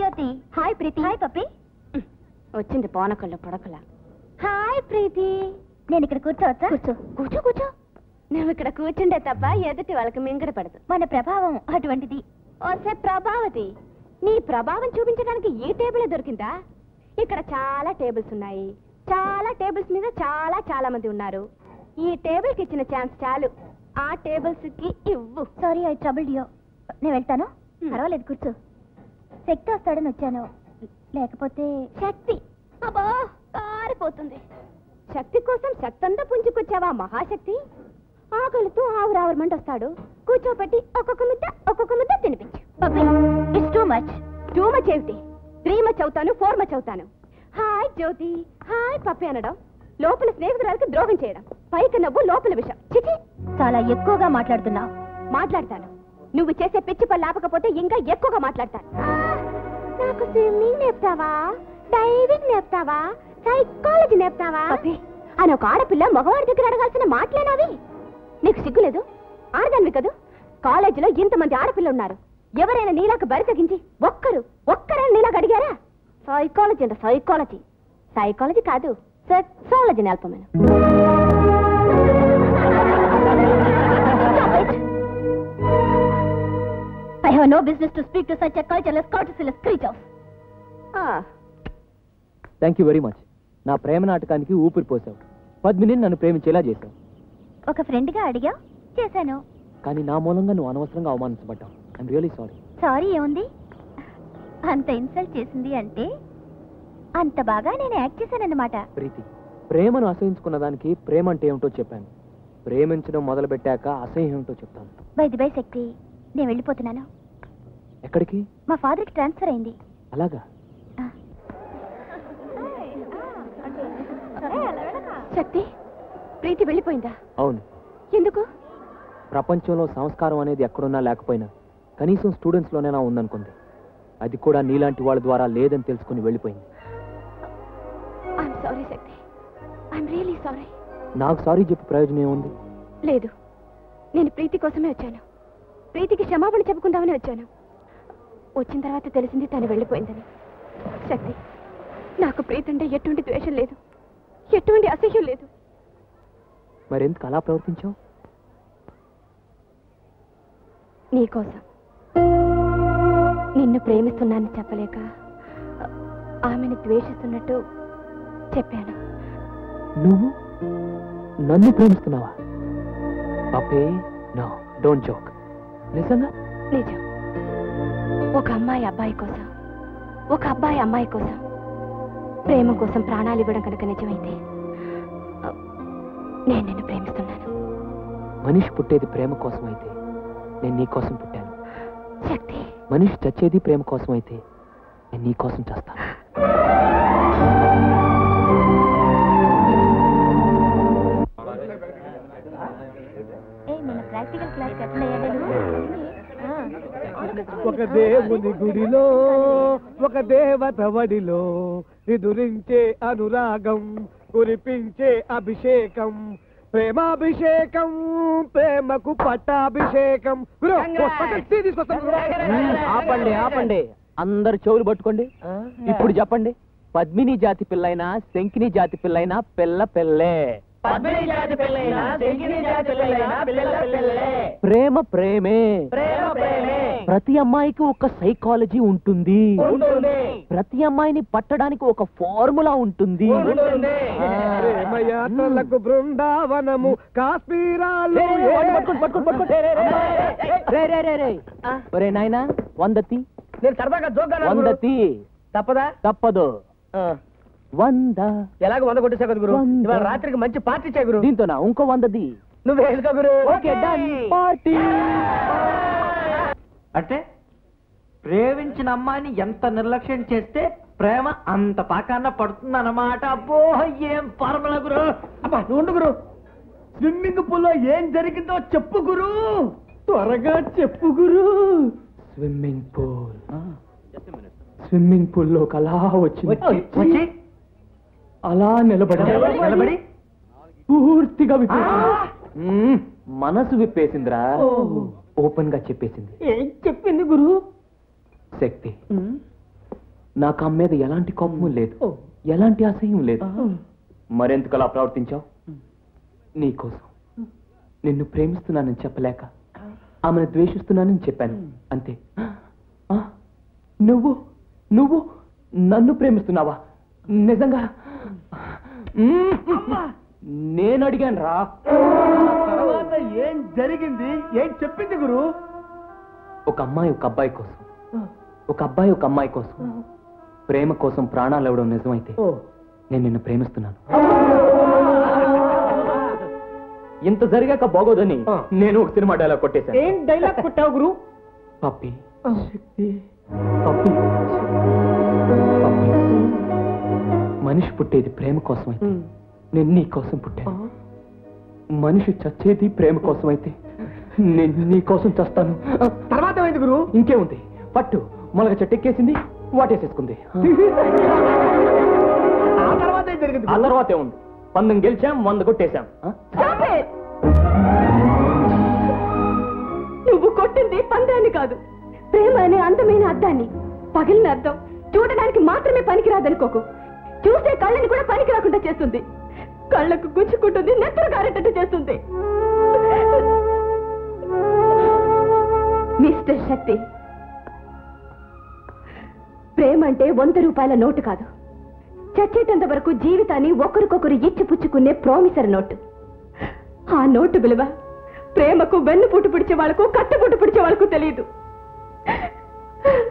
జ్యోతి. Hi ప్రీతి. Hi పప్పి. వచ్చింది పోనకల్లో పొడకల. Hi ప్రీతి. నేను ఇక్కడ కూర్చోవచ్చా? కూర్చో కూర్చో కూర్చో. నువ్వు ఇక్కడ కూర్చుండే తప్ప ఎదుటి వాళ్ళకి మింగడ పడదు. మన ప్రభావం అటువంటిది. ఓసే ప్రభావతి, నీ ప్రభావం చూపించడానికి ఈ టేబుల్ దొరికిందా? ఇక్కడ చాలా టేబుల్స్ ఉన్నాయి. చాలా టేబుల్స్ మీద చాలా చాలా మంది ఉన్నారు. ఈ టేబుల్ కి ఇచ్చిన ఛాన్స్ చాలు. ఆ టేబుల్స్ కి ఇవ్వు. Sorry, I troubled you. నేను వెళ్తాను. పర్వాలేదు, కూర్చో. శక్తి వస్తాడని వచ్చాను, లేకపోతే శక్తి. అబ్బా, కారిపోతుంది. శక్తి కోసం శక్తి అంతా పుంజుకొచ్చావా మహాశక్తి? ఆకలితో ఆవురావురమంట వస్తాడు. కూర్చోపెట్టి ఒక్కొక్క ముద్ద తినిపించు. It's too much. Too much ఏమిటి? 3 మచ్ అవుతాను, 4 మచ్ అవుతాను. హాయ్ జ్యోతి, హాయ్ పప్పి అనడం లోపల స్నేహితురాలకి ద్రోహం చేయడం. పైకి నవ్వు, లోపల విషం. చిచి, చాలా ఎక్కువగా మాట్లాడుతున్నావు. మాట్లాడతాను. నువ్వు చేసే పిచ్చి పని ఆపకపోతే ఇంకా ఎక్కువగా మాట్లాడతాను. నాకు స్విమ్మింగ్ నేర్పుతావా, డైవింగ్ నేర్పుతావా, సైకాలజీ నేర్పుతావా అని ఒక ఆడపిల్ల మగవాడి దగ్గర అడగాల్సిన మాటలేనావి? నీకు సిగ్గులేదు? ఆడదానివి కదూ. కాలేజీలో ఇంతమంది ఆడపిల్ల ఉన్నారు. ఎవరైనా నీలాగా బరి తగ్గించి ఒక్కరైనా నీలాగా అడిగారా? సైకాలజీ అంటే సైకాలజీ. సైకాలజీ కాదు, సెక్సాలజీ నేర్పమను. I have no business to speak to such a cultureless, courteousyless creature. Thank you very much. నా ప్రేమ నాటకానికి ఊపిరి పోసావు. పద్మిని నన్ను ప్రేమించేలా చేశావు. ఒక ఫ్రెండ్గా అడిగా, చేశాను. కానీ నా మూలంగా నువ్వు అనవసరంగా అవమానించబడ్డావు. I'm really sorry. సారీ ఏముంది? అంత ఇన్సల్ట్ చేసింది అంటే అంత బాగా నేను యాక్ట్ చేశానన్నమాట. ప్రీతి, ప్రేమను అసహించుకున్న దానికి ప్రేమ అంటే ఏమిటో చెప్పాను. ప్రేమించడం మొదలు పెట్టాక అసహ్యం ఏమిటో చెప్తాను. బై ది బై శక్తి, నేను వెళ్ళిపోతున్నాను. ఎక్కడికి? మా ఫాదర్కి ట్రాన్స్ఫర్ అయింది. అలాగా? శక్తి, ప్రీతి వెళ్ళిపోయిందా? అవును. ఎందుకు? ప్రపంచంలో సంస్కారం అనేది ఎక్కడున్నా లేకపోయినా కనీసం స్టూడెంట్స్లోనైనా ఉందనుకుంది. అది కూడా నీలాంటి వాళ్ళ ద్వారా లేదని తెలుసుకుని వెళ్ళిపోయింది. I'm sorry Shakti, I'm really sorry. నాకు సారీ చెప్పి ప్రయోజనం ఏముంది? లేదు, నేను ప్రీతి కోసమే వచ్చాను. ప్రీతికి క్షమాపణ చెప్పుకుందామని వచ్చాను. వచ్చిన తర్వాత తెలిసింది తను వెళ్ళిపోయిందని. శక్తి, నాకు ప్రీతి అంటే ఎటువంటి ద్వేషం లేదు, ఎటువంటి అసహ్యం లేదు. మరెందుకు అలా ప్రవర్తించావు? నీకోసం. నిన్ను ప్రేమిస్తున్నానని చెప్పలేక ఆమెను ద్వేషిస్తున్నట్టు చెప్పాను. నువ్వు నన్ను ప్రేమిస్తున్నావా? పప్పే, నో, డోంట్ జోక్. నిజంగా? నిజం. ఒక అమ్మాయి అబ్బాయి కోసం, ఒక అబ్బాయి అమ్మాయి కోసం, ప్రేమ కోసం ప్రాణాలు ఇవ్వడం కనుక నిజమైతే నేను నిన్ను ప్రేమిస్తున్నాను. మనిషి పుట్టేది ప్రేమ కోసం అయితే నేను నీ కోసం పుట్టాను. శక్తి, మనిషి చచ్చేది ప్రేమ కోసం అయితే నేను నీ కోసం చేస్తాను. ఒక దేవుని గుడిలో ఒక దేవత వడిలో ఎదురించే అనురాగం, కురిపించే అభిషేకం, ప్రేమాభిషేకం, ప్రేమకు పట్టాభిషేకం. ఆపండి ఆపండి, అందరు చెవులు పట్టుకోండి. ఇప్పుడు చెప్పండి, పద్మిని జాతి పిల్లైనా శంకిని జాతి పిల్లైనా పిల్ల పిల్లే. ప్రేమ ప్రేమే. ప్రతి అమ్మాయికి ఒక సైకాలజీ ఉంటుంది. ప్రతి అమ్మాయిని పట్టడానికి ఒక ఫార్ములా ఉంటుంది. ప్రేమయాత్రలకు బృందావనము, కాశ్మీరాలు. ఒరే నాయనా, 100 తీ. నేను సరదాగా జోక్గా 100 తీ. తప్పదా? తప్పదు. 100. ఎలాగ 100 కొట్టేసా కదా గురు. ఇవాళ రాత్రికి మంచి పార్టీ చేయ గురు. దీంతోనా? ఇంకో 100 తీ. నువ్వు వేసుకో గురు. Okay, done. పార్టీ. అంటే ప్రేమించిన అమ్మాయిని ఎంత నిర్లక్ష్యం చేస్తే ప్రేమ అంత పాకాన్న పడుతుందన్నమాట. అబ్బో, ఏం ఫార్ములా గురు. అబ్బా, ఉండు గురు. స్విమ్మింగ్ పూల్ లో ఏం జరిగిందో చెప్పు గురు, త్వరగా చెప్పు గురు. స్విమ్మింగ్ పూల్ లోకి అలా వచ్చి అలా నిలబడి పూర్తిగా మనసు విప్పేసిందిరా. ఓపెన్ గా చెప్పేసింది. ఏం చెప్పింది గురు? శక్తి, నాకు ఆమె మీద ఎలాంటి కోపము లేదు, ఎలాంటి అసహ్యం లేదు. మరెందుకు అలా ప్రవర్తించావు? నీకోసం నిన్ను ప్రేమిస్తున్నానని చెప్పలేక ఆమెను ద్వేషిస్తున్నానని చెప్పాను అంతే. నువ్వు నువ్వు నన్ను ప్రేమిస్తున్నావా? నిజంగా? నేను అడిగాను రా. తర్వాత ఏం జరిగింది, ఏం చెప్పింది గురు? ఒక అమ్మాయి ఒక అబ్బాయి కోసం, ఒక అబ్బాయి ఒక అమ్మాయి కోసం, ప్రేమ కోసం ప్రాణాలు ఇవ్వడం నిజమైతే నేను నిన్ను ప్రేమిస్తున్నాను. ఇంత జరిగాక బాగోదని నేను ఒక సినిమా డైలాగ్ కొట్టేశాను. ఏం డైలాగ్ కొట్టావు గురు? పప్పి శక్తి, పప్పి పప్పి, మనిషి పుట్టేది ప్రేమ కోసం అయితే నేను నీ కోసం పుట్టాను. మనిషి చచ్చేది ప్రేమ కోసం అయితే నేను నీ కోసం చస్తాను. తర్వాత ఏమైంది గురు? ఇంకేముంది, పట్టు మొలక చెట్టెక్కేసింది, వాటేసేసుకుంది. ఆ తర్వాత ఏం జరిగింది? ఆ తర్వాత ఏముంది, పందెం గెలిచాం, 100 కొట్టేశాం. నువ్వు కొట్టింది పందాన్ని కాదు, ప్రేమ అనే అందమైన అద్దాన్ని. పగిలిన అద్దం చూడడానికి మాత్రమే పనికిరాదనుకోకు, చూసే కళ్ళని కూడా పనికి రాకుండా చేస్తుంది. కళ్ళకు గుచ్చుకుంటుంది, నెత్తరు కారేటట్టు చేస్తుంది. మిస్టర్ శక్తి, ప్రేమ అంటే 100 రూపాయల నోటు కాదు, చచ్చేటంత వరకు జీవితాన్ని ఒకరికొకరు ఇచ్చి పుచ్చుకునే ప్రామిసర్ నోటు. ఆ నోటు విలువ ప్రేమకు వెన్ను పుట్టు పిడిచే వాళ్ళకు, కట్టు పుట్టు పిడిచే వాళ్ళకు తెలియదు.